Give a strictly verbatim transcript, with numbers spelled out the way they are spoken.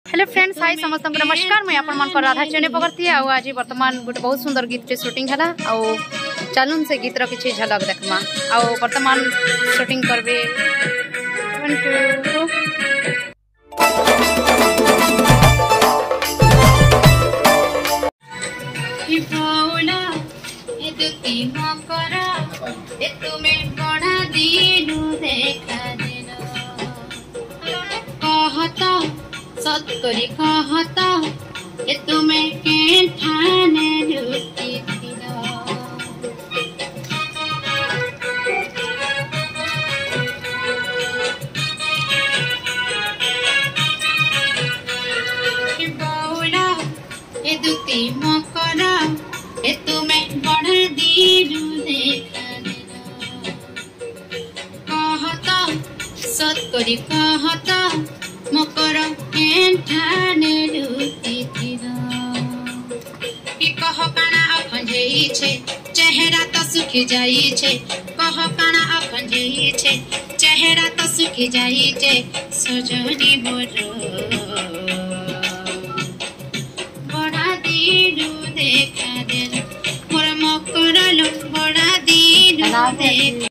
Hello friends, हाय समस्त नमस्कार। मैं आपण मन राधा चेने पकड़ती है। आज वर्तमान गोटे बहुत सुंदर गीत के शूटिंग है। चलून से गीतर किसी झलक देखमा। आउ वर्तमान शूटिंग करबे सत्करी कहता ए तुम्हें के ठाने लुटी थिलो बौला ए दुती मकरा ए तुम्हें बढ़ दिलु देखा दिलो कहता सत्करी कहता मकर ठाने लुटी थिलो कि कह काना अखंजई छे चेहरा तो सुखी जाई छे कह काना अखंजई छे चेहरा तो सुखी जाई छे सजनी मोर बड़ा दिलु देखा देल मोर मकर लो बड़ा दिलु देखा